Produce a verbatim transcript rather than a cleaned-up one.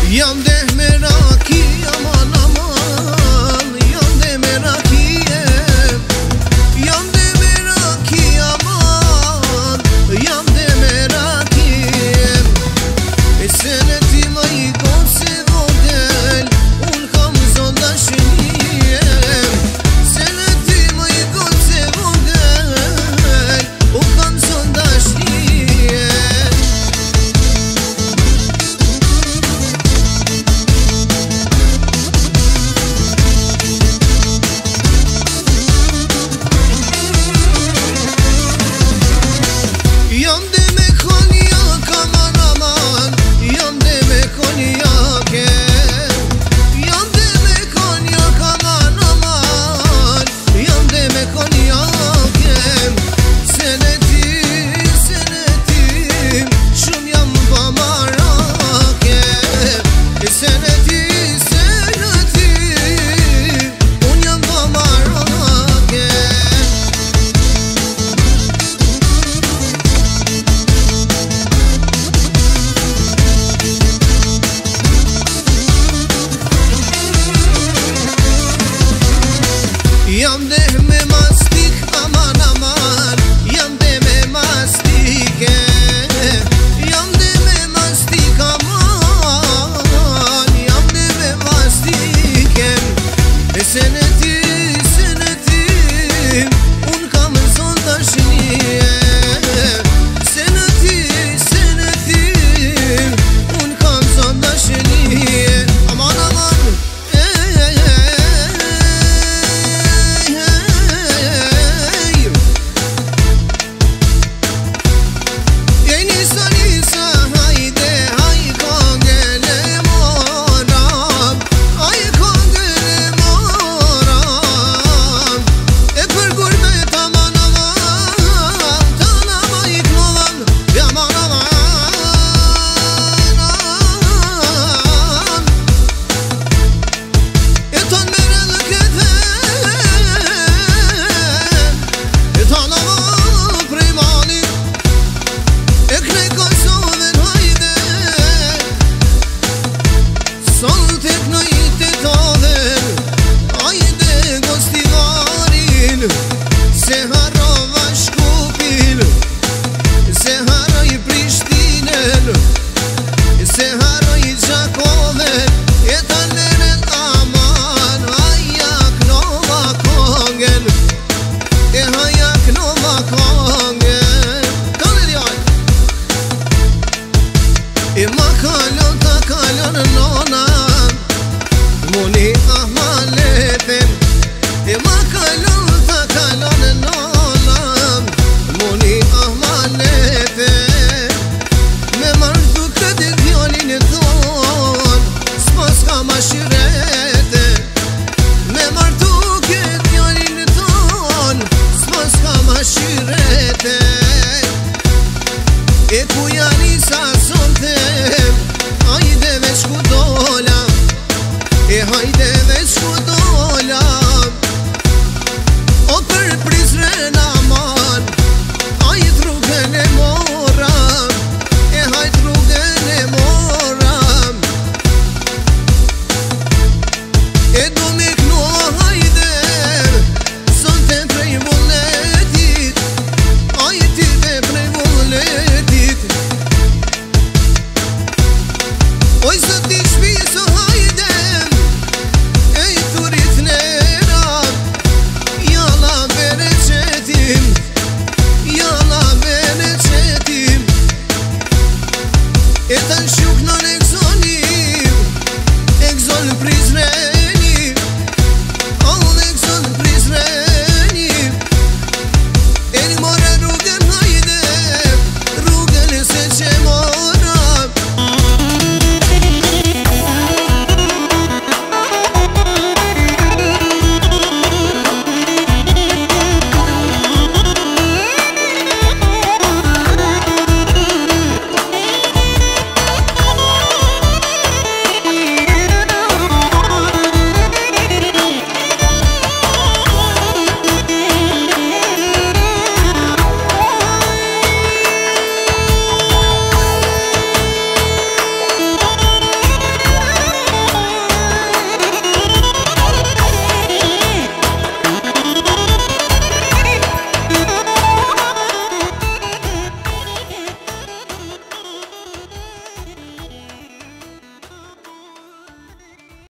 Jam dhe me raki, aman aman, jam dhe me raki, jam dhe me raki, aman, jam dhe me raki. E se në ti më i konë se vogel, unë kam zonda shënjem. Se në ti më i konë se vogel, unë kam zonda shënjem. Jam dhe me konjak, aman aman, jam dhe me konjake. Jam dhe me konjak, aman aman, jam dhe me konjake. Se në ti, se në ti, shumë jam pa marake. Se në ti, se në ti, unë jam pa marake. Jam dhe me mastik, aman aman, jam dhe me mastike. Jam dhe me mastik, aman, jam dhe me mastike. E se në ti, se në ti, unë kam zonda shënje. Se në ti, se në ti, unë kam zonda shënje. Aman aman, e, e, e, se harrova Shkupin, se harroj Prishtinen, se harroj Gjakoven, e ta neren aman, haja knova kongen, e haja knova kongen. Kone djaj, e ma kalon ta kalon nonan, muni ahmaleten, e ma kalon ta kalon nonan, muni ahmaleten. Me martu këtë djallin e ton, s'pas ka ma shirete. Me martu këtë djallin e ton, s'pas ka ma shirete. E ku janë i sasontem, hajde veç ku dola, e hajde veç ku dola. O për Prizren aman, hajt rrugën e moram, e hajt rrugën e moram. E do me kno hajde, sonte prej vulletit, hajti dhe prej vulletit. Oj zëti